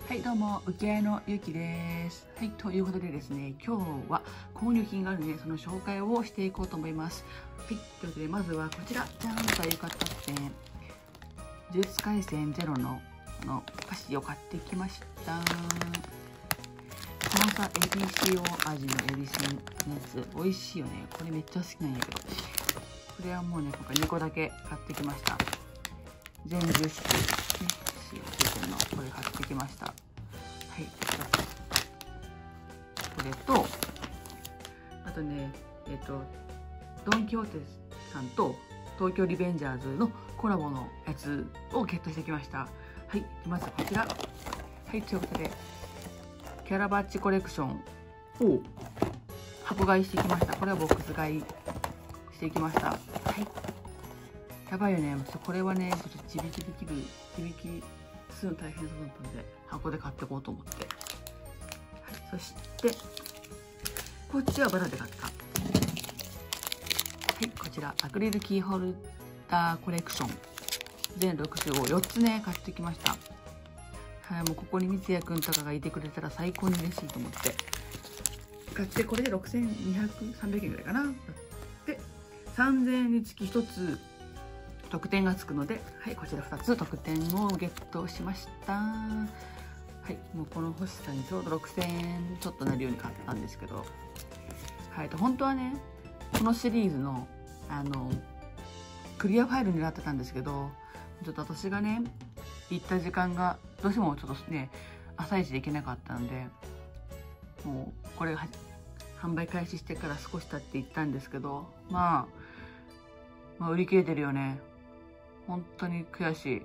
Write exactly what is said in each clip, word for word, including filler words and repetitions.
はい、どうも浮世絵のゆきです。はい、ということでですね、今日は購入品があるのでその紹介をしていこうと思います。はい、ということでまずはこちら、じゃんという形で呪術廻戦ゼロのこのお菓子を買ってきました。このさ、エビ塩味のエビせんのやつ美味しいよね。これめっちゃ好きなんやけど、これはもうね、今回にこだけ買ってきました。全じゅっしゅね、塩ついてるのこれ買ってきました。はい、これとあとね、えっとドン・キホーテさんと東京リベンジャーズのコラボのやつをゲットしてきました。はい、まずこちら。はい、ということでキャラバッチコレクションを箱買いしてきました。これはボックス買いしてきました。はい、やばいよね。これはね、ちょっと自引きできる自引きするの大変そうだったので箱で買っていこうと思って、はい、そしてこっちはバラで買った。はい、こちらアクリルキーホルダーコレクション全ろく種をよっつね買ってきました。はい、もうここに三ツ矢くんとかがいてくれたら最高に嬉しいと思って買って、これでろくせんにひゃく、さんびゃくえんぐらいかな。でさんぜんえんにつきひとつ特典がつくので、はい、こちらふたつ特典をゲットしました。はい、もうこの欲しさにちょうどろくせんえんちょっとなるように買ったんですけど、はい、と本当はね、このシリーズのあのクリアファイルになってたんですけど、ちょっと私がね行った時間がどうしてもちょっとね朝一で行けなかったんで、もうこれが販売開始してから少し経って行ったんですけど、まあ、まあ売り切れてるよね。本当に悔し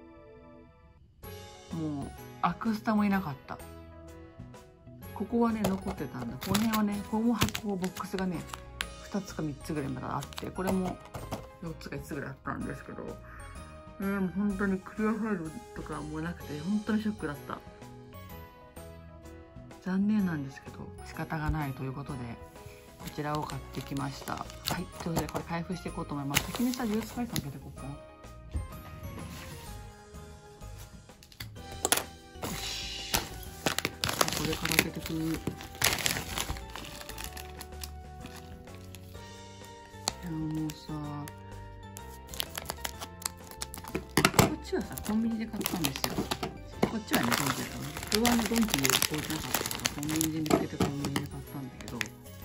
い。もうアクスタもいなかった。ここはね残ってたんだ。この辺はね、ここも箱ボックスがねふたつかみっつぐらいまだあって、これもよっつかいつつぐらいあったんですけど、えー、もう本当にクリアファイルとかもなくて本当にショックだった。残念なんですけど仕方がないということでこちらを買ってきました。はい、ということでこれ開封していこうと思います。先にさ呪術廻戦開けていこうかな。これから開けてく。いやもうさ、こっちはさコンビニで買ったんですよ。こっちはねドンキだったの。これはねドンキで置いてなかったからコンビニで見つけてコンビニで買ったんだけど、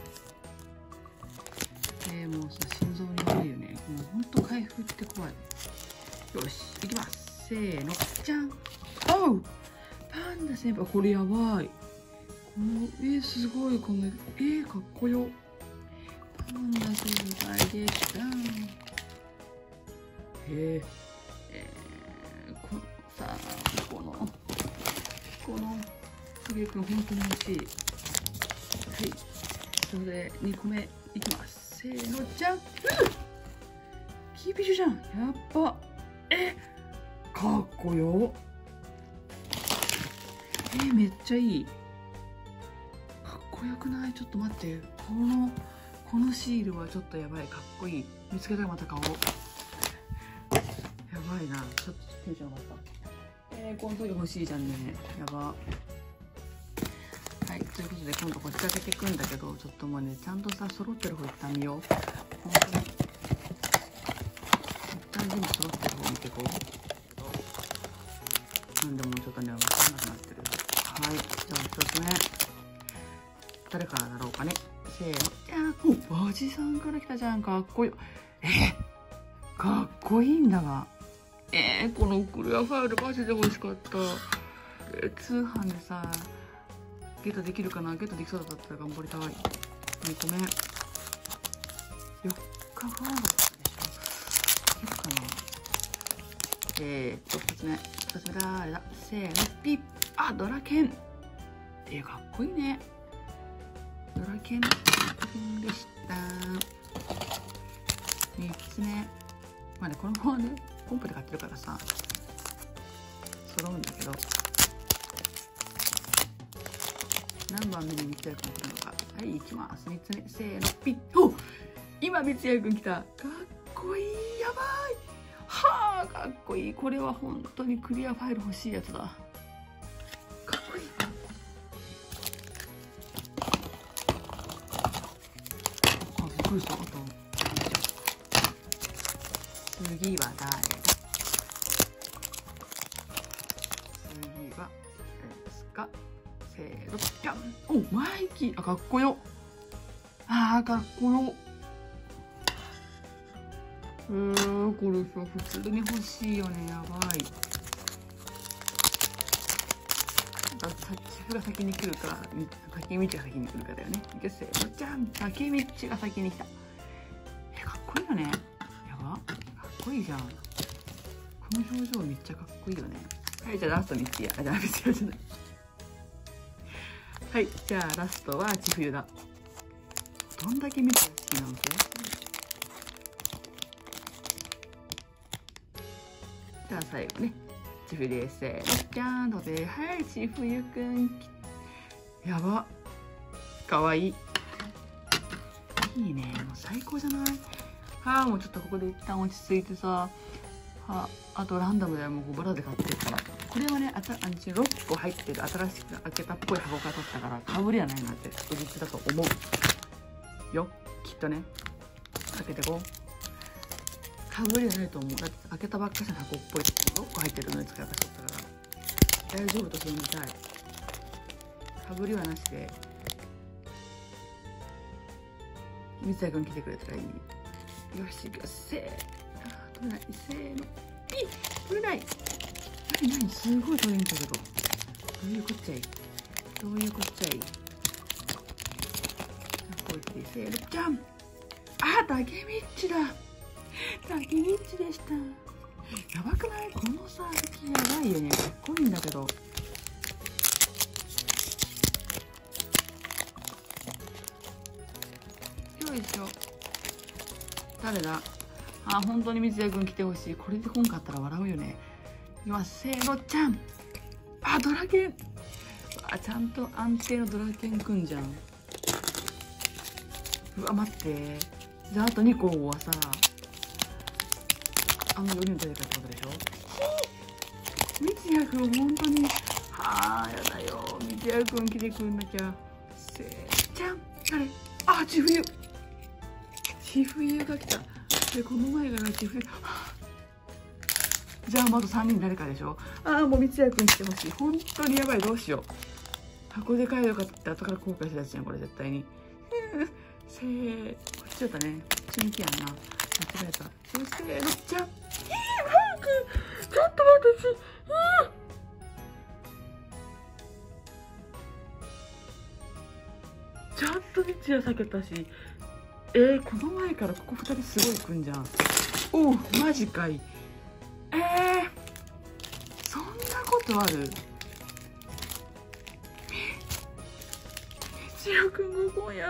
えー、もうさ心臓に悪いよね。もうほんと開封って怖い。よし行きます。せーの、じゃん。おう、パンダ先輩、これやばい。このえー、すごい、このえー、かっこよ。パンダ先輩できた。へええー、このさこのこのトゲくん本当に欲しい。はい、それでにこめいきます。せーの、じゃん。キーピシュじゃん。やっぱえかっこよ。えー、めっちゃいい。かっこよくない？ちょっと待って、このこのシールはちょっとやばい。かっこいい。見つけたらまた買おう。やばいな、ちょっとテンション上がった。えー、この時欲しいじゃんね。やば。はい、ということで今度こっち開けていくんだけど、ちょっともうねちゃんとさ揃ってる方一旦見よう。本当に一旦全部揃ってる方見ていこう。なんでもうちょっとね分かんなくなってる。はい、じゃあひとつめ誰からだろうかね。せーの、じゃん。お、バジさんから来たじゃん。かっこいい。えー、かっこいいんだが、えー、このクリアファイルマジで欲しかった。えー、通販でさゲットできるかな。ゲットできそうだったら頑張りたい。にこめよっかごだったでしょ。いけるかな。えーっとふたつめふたつめだ、あれだ。せーの、ピッ。あ、ドラケン。えー、かっこいいね。ドラケンでした。みっつめ、まあねこの子はねコンプで買ってるからさ揃うんだけど、何番目に三ツ矢くん来るのか。はい、いきます。みっつめ、せーの、ピッ。お、今三ツ矢くん来た。かっこいい。やばい。はあ、かっこいい。これは本当にクリアファイル欲しいやつだ。かくりした。あと次は誰だ。次は誰ですか。せーの、ぴゃん。お、マイキー。あ、かっこよ。あー、かっこよ。えー、これさ、普通に欲しいよね。やばい。タッチが先に来るか、竹道が先に来るかだよね。いけ、せーの、じゃん。竹道が先に来た。え、かっこいいよね。やば。かっこいいじゃん。この表情めっちゃかっこいいよね。はい、じゃあラストみつや。あ、じゃあみつやじゃない。はい、じゃあラストは千冬だ。どんだけみつや好きなのけ。じゃあ最後ね。千冬です。せーの、じゃーんとで、はい、千冬くん。やば。かわいい。いいね。もう最高じゃない。はあ、もうちょっとここで一旦落ち着いてさ。はあ、あとランダムでもうバラで買ってるから。これはね、あた、あのろっこ入ってる新しく開けたっぽい箱から取ったから、かぶりはないなって確実だと思う。よ、きっとね。開けてこう。かぶりはないと思う。だって開けたばっかしの箱っぽいろっこ入ってるのに使い方しとったから。大丈夫と信じたい。かぶりはなしで。三谷君来てくれたらいい。よし、よし、せーの。取れない、せーの。いい、取れない。なになに、すごい取れんだけど。どういうこっちゃい。どういうこっちゃい。こうやってせーの、じゃん。あ、竹道だ。竹道でした。やばくない？このさ、やばいよね。かっこいいんだけど。よいしょ。誰だ。あ、本当に水谷くん来てほしい。これで本買ったら笑うよね。今、せーの、じゃん。あ、ドラケン。あ、ちゃんと安定のドラケンくんじゃん。うわ、待って。じゃあ、あとにこはさ、あのよにん誰かってことでしょ。水谷くん、本当に。はあ、やだよ。水谷くん来てくんなきゃ。せー、じゃん。誰。あ、千冬。千冬が来た。で、この前から千冬。じゃあ、まずさんにん誰かでしょ。ああ、もう三谷くん来てほしい。本当にやばい。どうしよう。箱で買えばよかったって後から後悔したやつじゃん、これ絶対に。せー、こっちだったね。こっち向きやんな。間違えた。そして、のっちゃん。えー、早く。ちょっと待ってし。ちゃんと三谷避けたし。えー、この前からここふたりすごい来んじゃん。おう、マジかい。えー、そんなことある。みつやくんがこうやった。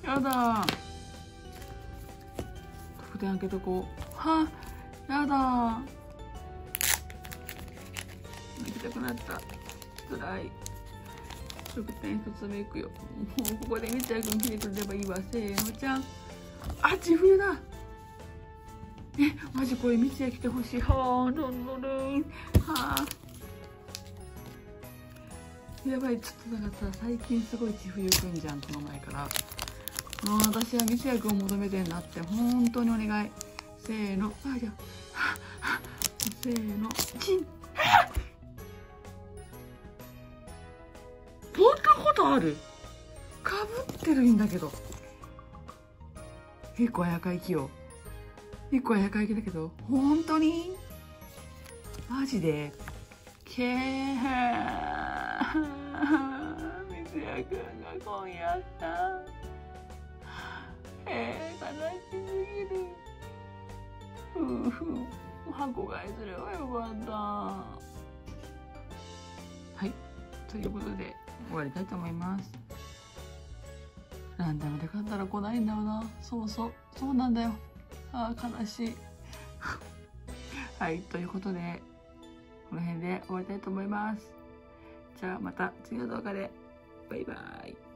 やだ。特典開けとこう。はあ、やだ。泣きたくなった。つらい。特典一つ目いくよ。もうここでみつやくん来てくれればいいわ。せーの、じゃん。あ、千冬だ。え、マジこれみつや来てほしい。はあ、どんどん。はあ。やばい、ちょっとだからさ、最近すごい千冬くんじゃん、この前から。もう私はみつやくんを求めてんなって、本当にお願い。せーの、あ、じゃあ、せーの、チン。そんなことある？かぶってるんだけど。結構早いきよ。結構早いきだけど、本当にマジでけーみつやくんが今夜あった。えー、悲しすぎる。ふうふう、箱買いすればよかった。はい、ということで終わりたいと思います。ランダムで買ったら来ないんだよな。そうそう、そうなんだよ。ああ、悲しい。はい、ということで、この辺で終わりたいと思います。じゃあまた次の動画で。バイバイ。